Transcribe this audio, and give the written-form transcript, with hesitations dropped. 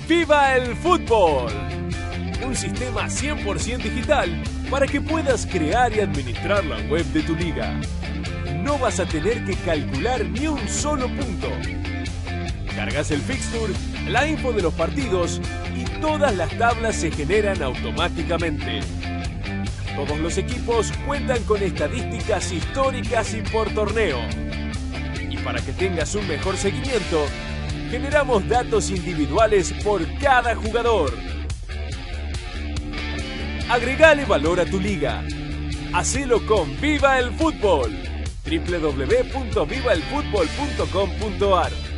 ¡Viva el fútbol! Un sistema 100% digital para que puedas crear y administrar la web de tu liga. No vas a tener que calcular ni un solo punto. Cargas el fixture, la info de los partidos y todas las tablas se generan automáticamente. Todos los equipos cuentan con estadísticas históricas y por torneo. Y para que tengas un mejor seguimiento, generamos datos individuales por cada jugador. Agregale valor a tu liga. Hacelo con Viva el Fútbol. www.vivaelfutbol.com.ar